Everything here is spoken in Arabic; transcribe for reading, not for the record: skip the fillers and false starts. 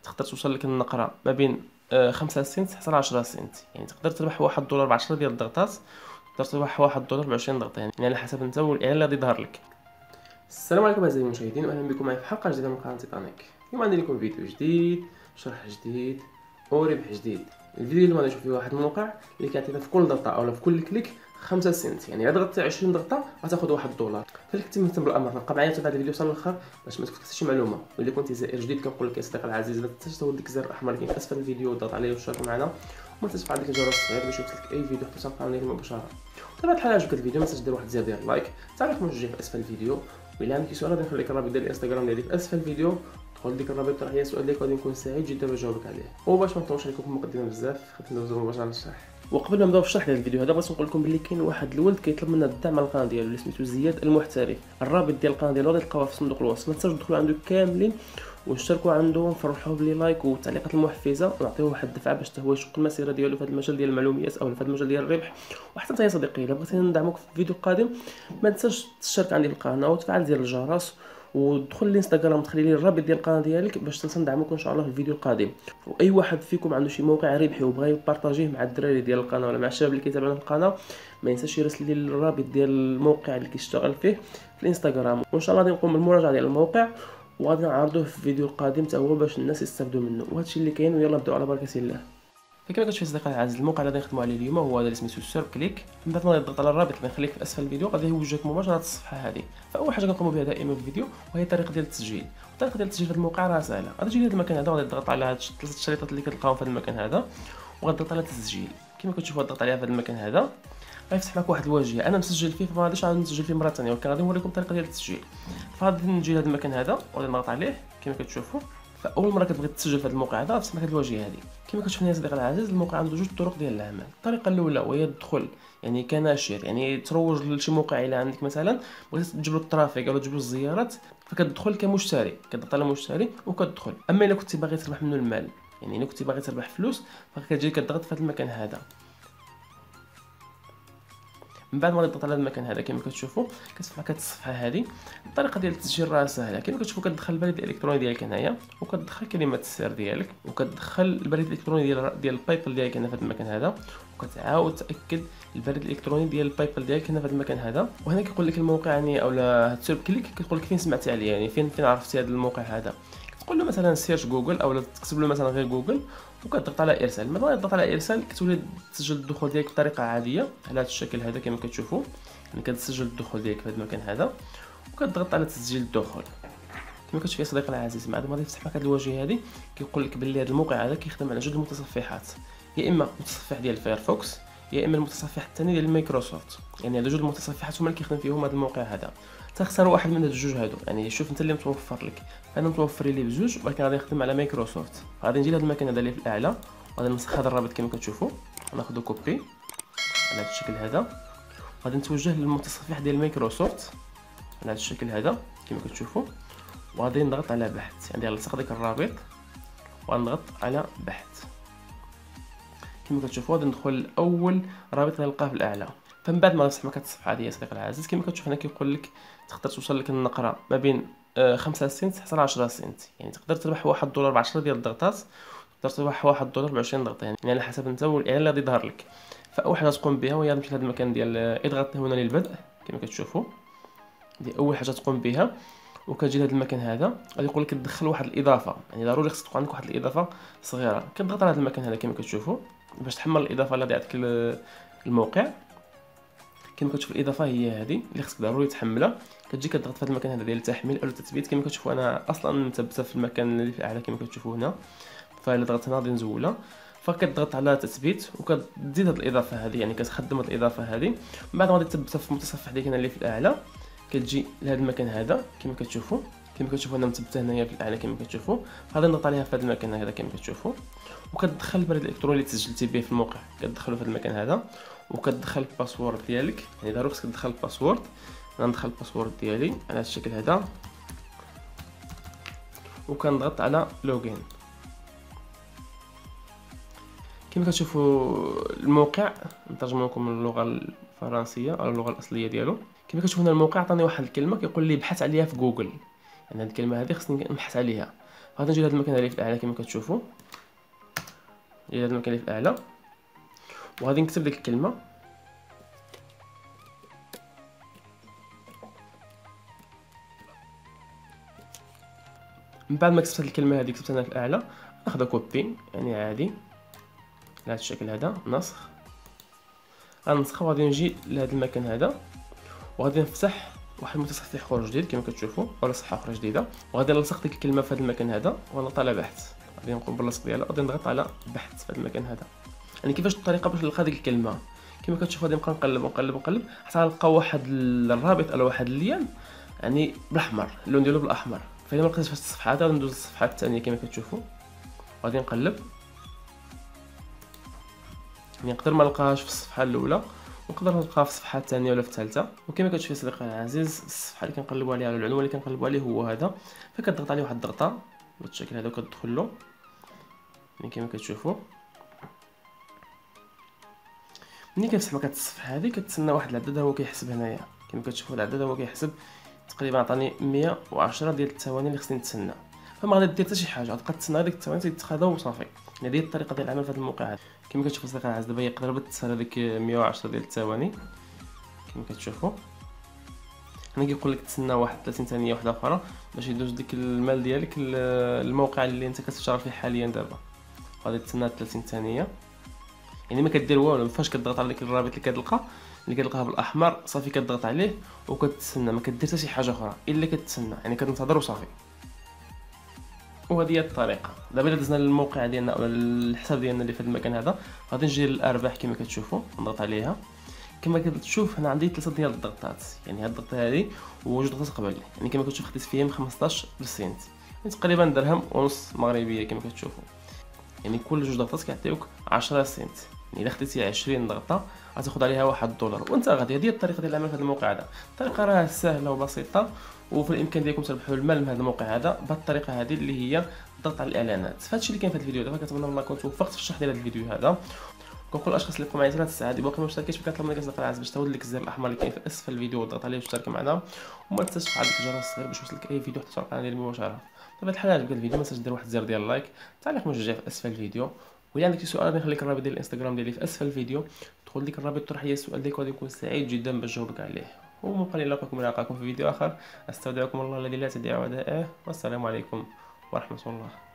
تقدر توصل لك النقره ما بين 5 سنت حتى ل 10 سنت. يعني تقدر تربح $1 ب 10 ديال الضغطات، تقدر تربح $1 ب 20 ضغطه، يعني على حسب انت والاعلان اللي غادي يظهر لك. السلام عليكم اعزائي المشاهدين، واهلا بكم معي في حلقه جديده من قناه تيتانيك. اليوم عندي لكم فيديو جديد، شرح جديد وربح جديد. الفيديو اللي غادي نشوف فيه واحد الموقع اللي كيعطينا في كل ضغطه او في كل كليك 5 سنت. يعني الا ضغطتي 20 ضغطه غتاخذ $1. فاللي كنتي مهتم بالامر تبقى معايا حتى هذا الفيديو حتى الاخر باش ما تفوتك حتى شي معلومه. واللي كنتي زائر جديد كنقول لك يا صديقي العزيز لا تنساش تضغط ديك الزر الاحمر اللي كاين اسفل الفيديو وتضغط عليه وتشارك معنا، وما تنساش تفعل ديك الجرس الصغير باش يوصلك اي فيديو حتى تلقى عليه مباشره. طبعا الحال عجبك الفيديو ما تنساش دير واحد زر ديال اللايك، تعليق موجه في اسفل الفيديو، وإلا عندك سؤال غادي نخليك الرابط ديال الانستغرام ديالي في اسفل الفيديو، دخل ديك الرابط طرح لي سؤال ديالك وغادي نكون سعيد جدا باش نجاوبك عليه. وباش ما نطولش عليكم في المقدمه بزاف خلينا ندوزو مباشره للشرح. وقبل ما نبداو في الشرح ديال الفيديو هذا بغيت نقول لكم بلي كاين واحد الولد كيطلب منا الدعم على القناه ديالو اللي سميتو زياد المحترف. الرابط ديال القناه ديالو غادي تلقاوها في صندوق الوصف، ما تنساوش تدخلوا عنده كاملين ونشتركوا عنده ونفرحوه بلي لايك والتعليقات المحفزه ونعطيوه واحد الدفعه باش حتى هو يشق المسيره ديالو في هذا المجال ديال المعلوميات او في هذا المجال ديال الربح. وحتى انت يا صديقي الا بغيتي ندعموك في الفيديو القادم ما تنساش تشترك عندي في القناه وتفعل زر الجرس ودخل الانستغرام تخلي لي الرابط ديال القناه ديالك باش ندعموك ان شاء الله في الفيديو القادم. واي واحد فيكم عنده شي موقع ربحي وبغى يبارطاجيه مع الدراري ديال القناه ولا مع الشباب اللي كيتابعونا في القناه ما ينساش يرسل لي الرابط ديال الموقع اللي كيشتغل فيه في الانستغرام، وان شاء الله غادي نقوم بالمراجعه ديال الموقع وغادي نعرضوه في الفيديو القادم حتى هو باش الناس يستافدوا منه. وهادشي اللي كاين، ويلا نبداو على بركه الله. فكما كتشوف اصدقائي العزيز الموقع اللي غادي نخدموا عليه اليوم هو هذا اللي سميتو سيرب كليك. من بعد ما غادي تضغط على الرابط اللي غنخليك في اسفل الفيديو غادي يوجهك مباشره للصفحه هذه. فاول حاجه كنقوموا بها دائما في الفيديو وهي الطريقه ديال التسجيل. الطريقه ديال التسجيل في الموقع راه سهله، غادي تجي لهذا المكان هذا وغادي تضغط على هاد الثلاثه الشريطات اللي كتلقاهم في هذا المكان هذا وغتضغط على تسجيل. كما كتشوفوا غتضغط عليها في هذا المكان هذا غيفتح لك واحد الواجهه. انا مسجل فيه فما غاديش نعاود نسجل فيه مره ثانيه، ولكن غادي نوريكم الطريقه ديال التسجيل. فغادي نجي لهذا المكان هذا وغادي نضغط عليه كما كتشوفوا. فاول مره كتبغي تسجل في هذا الموقع هذا غتفتح لك هذه الواجهه هذه. كما كتشوفوا يا صديقي العزيز الموقع عنده جوج طرق ديال العمل. الطريقه الاولى وهي الدخول يعني كناشر، يعني تروج لشي موقع الا عندك مثلا بغيتي تجيب له الترافيك او تجيب له الزيارات فكتدخل كمشتري، كتضغط على مشتري وكتدخل. اما الا كنتي باغي تربح منه المال يعني الا كنتي باغي تربح فلوس فكتجي كتضغط في هذا المكان هذا. من بعد ما تضغط على المكان هذا كما كتشوفوا كتفتح لك الصفحه هذه. الطريقه ديال التسجيل راه سهله، كما كتشوفوا كتدخل البريد الالكتروني ديالك هنايا وكتدخل كلمه السر ديالك وكتدخل البريد الالكتروني ديال البايبل ديالك هنا في هذا المكان هذا، وكتعاود تاكد البريد الالكتروني ديال البايبل ديالك هنا في هذا المكان هذا. وهنا كيقول لك الموقع يعني اولا هاد سيرب كليك كيقول لك فين سمعتي عليه، يعني فين عرفتي هذا الموقع هذا. كتقول له مثلا سيرش جوجل او تكتب له مثلا غير جوجل وكتضغط على ارسال. ملي تضغط على ارسال كتولي تسجل الدخول ديالك بطريقه عاديه على هذا الشكل هذا كما كتشوفوا. يعني كتسجل الدخول ديالك في هذا المكان هذا وكتضغط على تسجيل الدخول. كما كتشوف يا صديقي العزيز بعد ما غادي يفتح لك هذه الواجهه هذه كيقول لك باللي هذا الموقع هذا كيخدم على جوج المتصفحات، يا اما متصفح ديال فايرفوكس يا اما المتصفح الثاني ديال مايكروسوفت. يعني هذا جوج المتصفحات هما اللي كيخدم فيهم هذا الموقع هذا. تختار واحد من هاد الجوج هادو، يعني شوف انت اللي متوفر لك. انا متوفر لي بجوج ولكن غادي نخدم على مايكروسوفت. غادي نجي لهذا المكان هذا اللي في الاعلى وغادي نسخ هذا الرابط كما كتشوفوا، ناخذ كوبي على هذا الشكل هذا. غادي نتوجه للمتصفح ديال مايكروسوفت على هذا الشكل هذا كما كتشوفوا، وغادي نضغط على بحث. يعني نلصق ديك الرابط ونضغط على بحث كما كتشوفوا. غادي ندخل لاول رابط غنلقاه في الاعلى. فمن بعد ما تفتح لك الصفحه هذه يا صديقي العزيز كما كتشوف هنا كيقول لك تقدر توصل لك النقره ما بين 5 سنت حتى ل 10 سنت. يعني تقدر تربح $1 ب 10 ديال الضغطات، تقدر تربح $1 ب 20 ضغطه، يعني على حسب انت والاعلان اللي غادي يظهر لك. فاول حاجه تقوم بها وهي تمشي لهذا المكان ديال اضغط هنا للبدء كما كتشوفوا. دي اول حاجه تقوم بها وكتجي لهذا المكان هذا غادي يقول لك تدخل واحد الاضافه، يعني ضروري خصك تكون عندك واحد الاضافه صغيره. كتضغط على هذا المكان هذا كما كتشوفوا باش تحمل الاضافه اللي عندك الموقع. كما كتشوف الاضافه هي هذه اللي خصك ضروري تحملها. كتجي كتضغط في هذا المكان هذا ديال التحميل او التثبيت. كما كتشوفوا انا اصلا مثبته في المكان اللي في الاعلى كما كتشوفوا هنا، فالا ضغطت هنا غادي نزولها. فكتضغط على تثبيت وكتزيد هذه الاضافه هذه، يعني كتخدم هذه الاضافه هذه. من بعد غادي تثبتها في المتصفح ديالك هنا اللي في الاعلى. كتجي لهذا المكان هذا كما كتشوفوا انا مثبته هنايا في الاعلى كما كتشوفوا. غادي نضغط عليها في هذا المكان هذا كما كتشوفوا وكتدخل البريد الالكتروني اللي تسجلتي به في الموقع كتدخله في هذا المكان هذا وكتدخل الباسورد ديالك. يعني ضروري خصك تدخل الباسورد. انا ندخل الباسورد ديالي على هذا الشكل هذا وكنضغط على لوغين. كما كتشوفوا الموقع نترجم لكم اللغه الفرنسيه او اللغه الاصليه ديالو. كما كتشوفوا هنا الموقع عطاني واحد الكلمه كيقول لي بحث عليها في جوجل، يعني هذه الكلمه هذه خصني نبحث عليها. غادي نجي لهاد المكان اللي في الاعلى كما كتشوفوا، الى هاد المكان اللي في الاعلى، وغادي نكتب ديك الكلمه. من بعد ما كتبت هاد الكلمه هذه كتبت انا في الاعلى، ناخذها كوبي يعني عادي على هاد الشكل هذا، نسخ، غنسخها وغادي نجي لهاد المكان هذا، وغادي نفتح واحد المتصفح اخر جديد كما كتشوفوا، ولا صفحه اخرى جديده، وغادي نلصق ديك الكلمه في هذا المكان هذا، ونضغط على بحث. غادي نقوم باللصق ديالها، غادي نضغط على بحث في هذا المكان هذا. يعني كيفاش الطريقه باش نلقى ديك الكلمه؟ كما كتشوفوا غادي نبقى نقلب حتى نلقى واحد الرابط ولا واحد اللين يعني بالاحمر، اللون ديالو بالاحمر. فاذا ما لقيتش في الصفحه هذه غندوز للصفحه الثانيه كما كتشوفوا، غادي نقلب. يعني نقدر ما نلقاهاش في الصفحه الاولى، ونقدر نلقاها في الصفحه الثانيه ولا في الثالثه. وكما كتشوف يا صديقي العزيز، الصفحه اللي كنقلبوا عليها ولا العنوان اللي كنقلبوا عليه هو هذا، فكتضغط عليه واحد الضغطه بهذا الشكل هذا وكتدخل له. يعني كما كتشوفوا ملي كنفتح مكان الصفحه هذه كتسنى واحد العدد هو كيحسب هنايا. كما كتشوفوا العدد هو كيحسب تقريبا عطاني 110 ديال الثواني اللي خصني نتسنى. فما غادي دير حتى شي حاجه، غتبقى تسنى ديك الثواني تيتخذا وصافي. يعني هذه الطريقه ديال العمل في هذا الموقع هذا. كما كتشوفوا صديقي العزيز دابا يقدر بالتسهيل هذيك 110 ديال الثواني كما كتشوفوا. هنا كيقول لك تسنى واحد 30 ثانيه واحده اخرى باش يدوز ديك المال ديالك الموقع اللي انت كتشتغل فيه حاليا دابا. غادي تسنى 30 ثانيه، يعني ما كدير والو. فاش كتضغط على ديك الرابط اللي كتلقاها بالاحمر صافي كتضغط عليه وكتسنى، ما كدير حتى شي حاجه اخرى الا كتسنى، يعني كتنتظر وصافي. وهذه هي الطريقه. دابا الا دزنا للموقع ديالنا او الحساب ديالنا اللي في هذا المكان هذا، غادي نجي للارباح كما كتشوفوا نضغط عليها. كما كتشوف هنا عندي 3 ديال الضغطات، يعني هاد الضغطه هذه وجوج ضغطات قبل. يعني كما كتشوف خديت فيهم 15 سنت، يعني تقريبا درهم ونص مغربيه كما كتشوفوا. يعني كل جوج ضغطات كيعطيوك 10 سنت. يعني الا خديتي 20 ضغطه غتاخذ عليها $1. وانت غادي. هذه هي الطريقه ديال العمل في هذا الموقع هذا. الطريقه راه سهله وبسيطه، وفي الامكان ديالكم تربحوا المال من هذا الموقع هذا بهذه الطريقه هذه اللي هي الضغط على الاعلانات. فهادشي اللي كاين في هذا الفيديو دابا. كنتمنى والله كنت وفقت في الشرح ديال هذا الفيديو هذا. كنقول الاشخاص اللي بقاو معايا حتى الساعه باقي ما مشتركينش، فكنطلب منك اصدقائي العزيز باش تهود لك الزر الاحمر اللي كاين في اسفل الفيديو وتضغط عليه وتشترك معنا، وما تنساش تفعل الجرس الصغير باش يوصلك اي فيديو حتى القناه ديالي مباشره. طيب الحال عجبك الفيديو ما تنساش دير واحد الزر ديال اللايك، تعليق مشجع في اسفل الفيديو. وإلا عندك شي سؤال غادي نخليك الرابط ديال الانستغرام ديالي في اسفل الفيديو، دخل ديك الرابط طرح لي السؤال ديالك وغادي نكون سعيد جدا باش نجاوبك عليه. ومبقى لي نلقاكم في فيديو اخر. استودعكم الله الذي لا تضيع ودائعه، والسلام عليكم ورحمه الله.